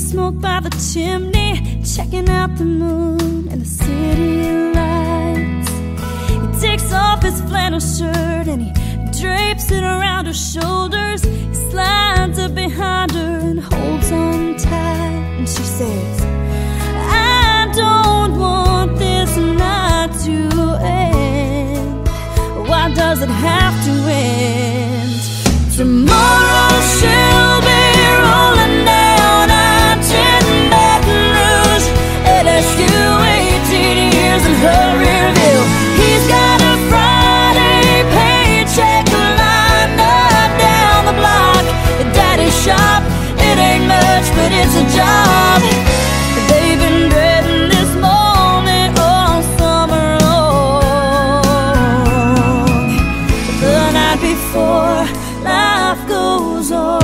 smoke by the chimney, checking out the moon and the city lights. He takes off his flannel shirt and he drapes it around her shoulders. He slides up behind her and holds on tight. And she says, I don't want this night to end. Why does it have to end? Tomorrow she'll be rolling down Baton Rouge, LSU, 18 years in her rear view. He's got a Friday paycheck lined up down the block. Daddy's shop, it ain't much, but it's a job. They've been dreading this moment all summer long. The night before life goes on.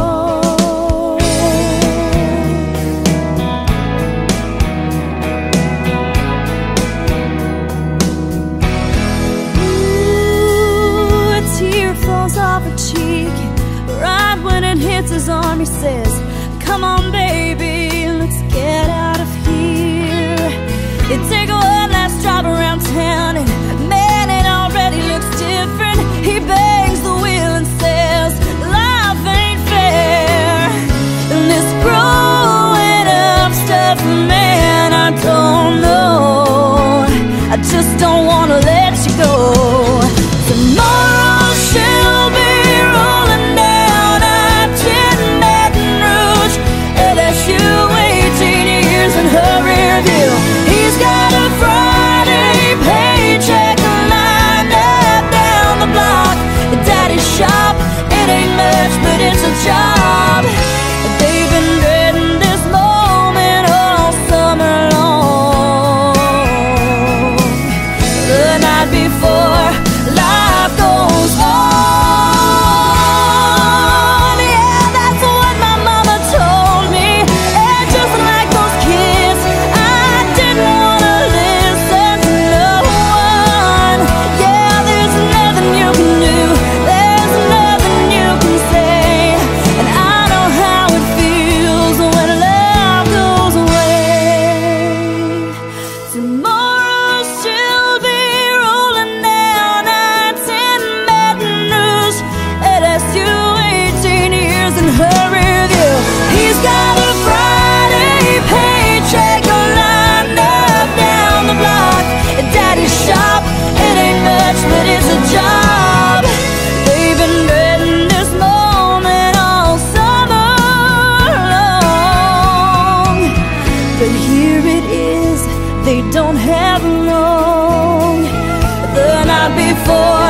Off her cheek, right when it hits his arm, he says, come on baby, let's get out of here. They take one last drive around town and man, it already looks different. He bangs the wheel and says, life ain't fair. And this growing up stuff, man, I don't know, I just don't wanna let you go. Tomorrow she'll be rolling down Baton Rouge, LSU, 18 years in her rear view. He's got a Friday paycheck lined up down the block. Daddy's shop, it ain't much, but it's a job. They've been dreading this moment all summer long. The night before life goes on. Yeah, that's what my mama told me. And just like those kids, I didn't wanna listen to no one. Yeah, there's nothing you can do, there's nothing you can say. And I know how it feels when love goes away. Tomorrow she'll be rolling down Baton Rouge, LSU, 18 years in her rear view. He's got a Friday paycheck lined up down the block. Daddy's shop, it ain't much, but it's a job. They've been dreading this moment all summer long. But here it is, they don't have long. The night before